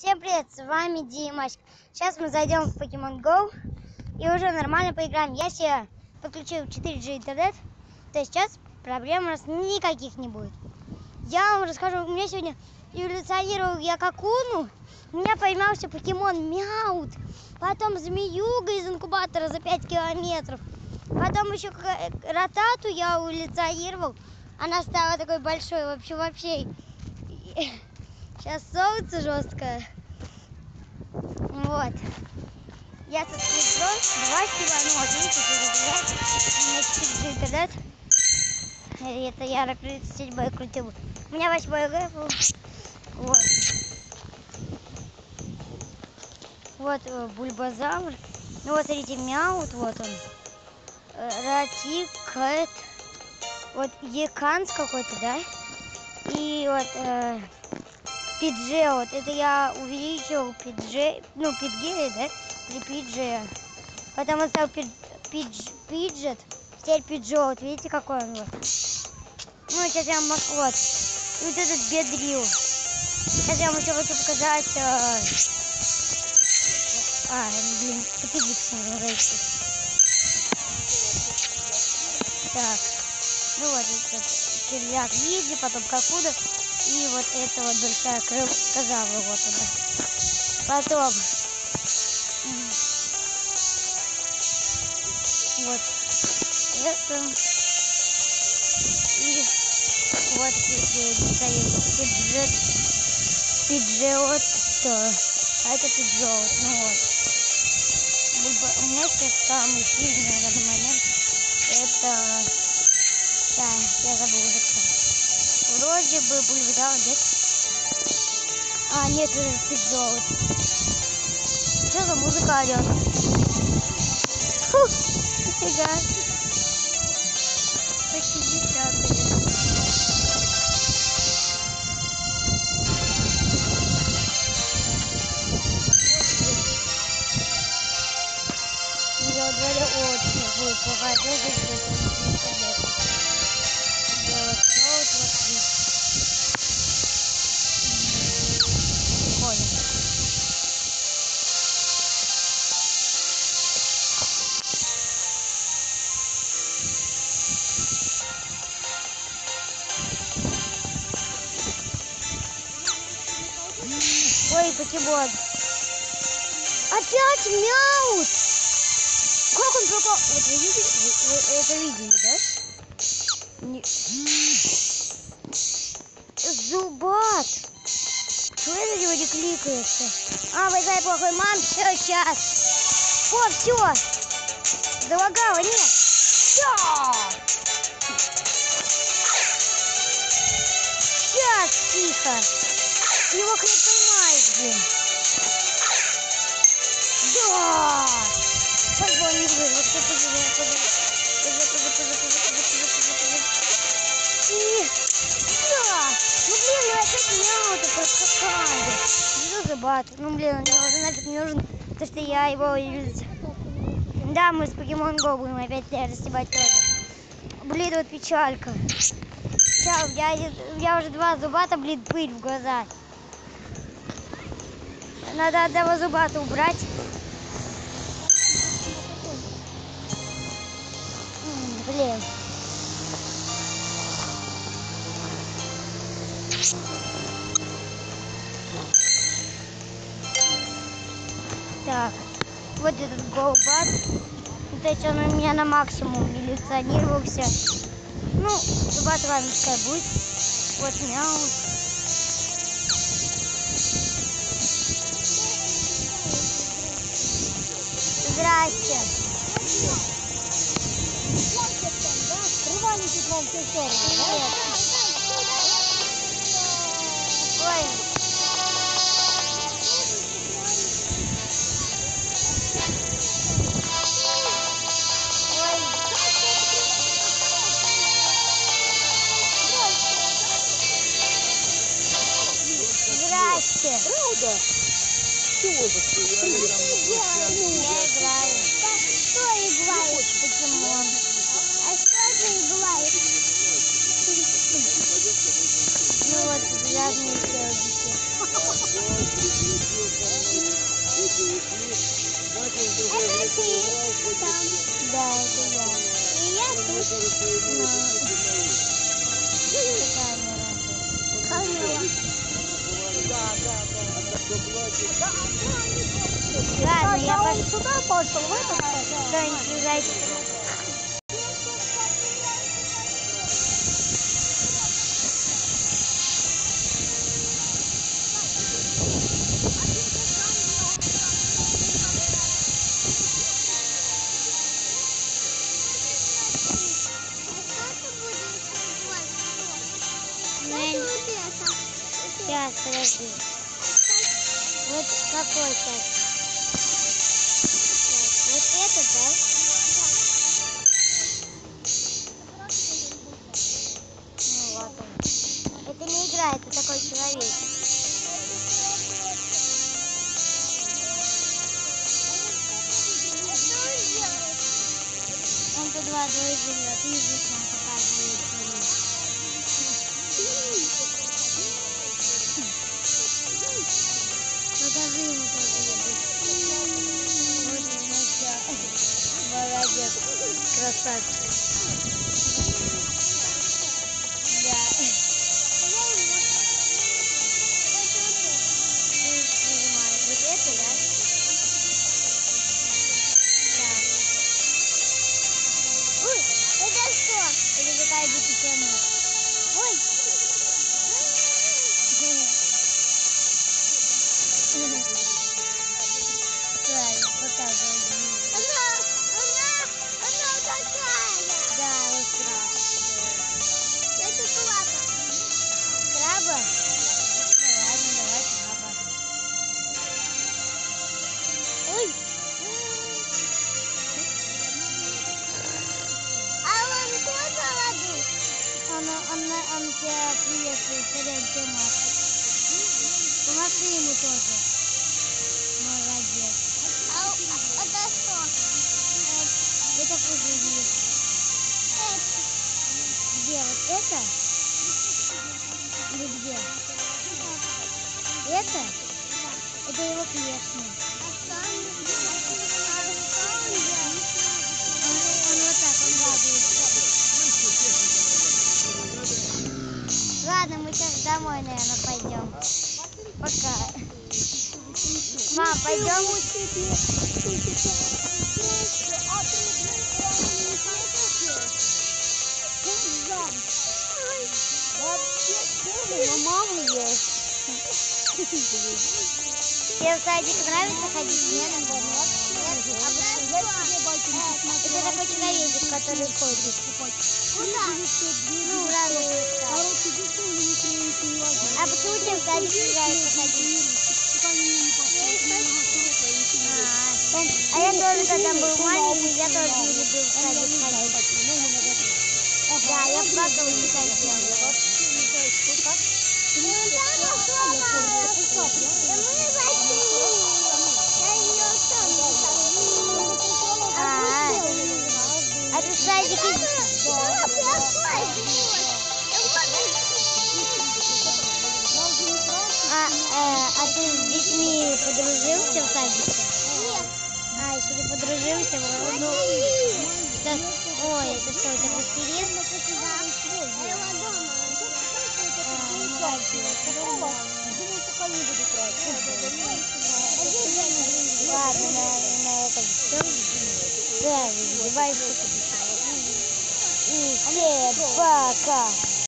Всем привет, с вами Димочка. Сейчас мы зайдем в Pokemon Go и уже нормально поиграем. Я себе подключил 4G интернет, то есть сейчас проблем у нас никаких не будет. Я вам расскажу, у меня сегодня эволюционировал я Какуну, у меня поймался покемон Мяут, потом змеюга из инкубатора за 5 километров, потом еще Ротату я эволюционировал, она стала такой большой, вообще. Сейчас солнце жесткое. Вот. Я со скриптрон 2 кило, ну вот видите, у меня 4G интернет. Это я на 37 крутил. У меня 8 левел. Вот. Вот Бульбазавр. Ну вот смотрите, Мяут, вот он. Ратик, Кэт. Вот Еканс какой-то, да? И вот Пиджео, вот это я увеличил Пиджео, ну Пидгея, да? Или Пиджея. Потом он стал Пиджет, теперь Пиджео, вот видите какой он вот. Ну сейчас я вам вот. И вот этот Бедрил. Сейчас я вам еще хочу показать. Блин, Пидикс нужно зайти. Так. Ну вот этот червяк Види, потом Какуда. И вот это вот большая крылозавра, вот она. Потом вот это. И вот Пиджеот. А это Пиджеот, ну вот. У меня сейчас самый сильный на данный момент. Это... Да, я забыл уже кто. Вроде бы Бульбазавр, нет? Нет, это Пиджеот. Что за музыка орёт? Фу, нифига. Почти 10. Я во дворе очень будет плохая связь, прикольно. Ой, покемон. Опять Мяут! Как он пропал? Вот вы видели? Вы это видели, да? Не... Зубат! Чего я на него не кликается? Вызывай плохой мам, все, сейчас. О, все! Залагало, нет! Все! Сейчас, тихо! Его хрен поймаешь, блин! Да! Пойдем, не выжил, вот это же. Да! Ну блин, ну опять Мяут проскакали. Что за бат? Ну блин, мне уже нафиг не нужен, потому что я его юзаю. Да, мы с Pokemon Go будем опять рассебать тоже. Блин, вот печалька. Сейчас, я уже 2 зубата, блин, пыль в глаза. Надо одного зубата убрать. Блин. Так, вот этот Голбат. То есть он у меня на максимум эволюционировался. Ну, зубат ладно, пускай будет. Вот Мяут. Здрасте. Привалите вам все стороны, да? Ой. Здрасте. Правда? Чего же ты? Я играю. Что играет покемон? А что ты играешь? Ну вот, грязные сердечки. Это ты там. Да, это я. И я тут. Камера. Ладно, я пошел сюда пошел, в этот Да, не слезайте. Сейчас, подожди. Вот какой сейчас? Вот этот, да? Ну вот он. Это не игра, это такой человек. Он под водой живет, и язык нам показывает. Покажи ему тоже язык. Вот он еще. Молодец, красавчик. Да. Нажимаешь. Вот это, да? Так. Ой, это что? Это какая-нибудь тема. Ой. Правильно, показывай. Она такая. Да, я страшная. Это краба. Краба? Ну ладно, давай краба. Ой. А он тоже воду? Он тебя приветствует, царем тебя машет. Помаши ему тоже. Молодец. А это что? Это пузыри. Где? Вот это? Или где? Это? Это его клешни. Он вот так, он радуется. Ладно, мы сейчас домой, наверное, пойдем. Пока. Мам, пойдем? Вообще, мама есть. Тебе в садик нравится ходить? Нет? Это такой человечек, который ходит. Куда? Ну, в разные места. А почему тебе в садик нравится ходить? А я тоже, когда был маленький, я тоже не любил в садик ходить. Да, я плакала и не хотела. А ты в садике? А ты с детьми подружился в садике? Нет. А, еще не подружился? Ну, сейчас... Ой, это что, это пластилин? Ладно, на этом все. Да, давай. И всем пока.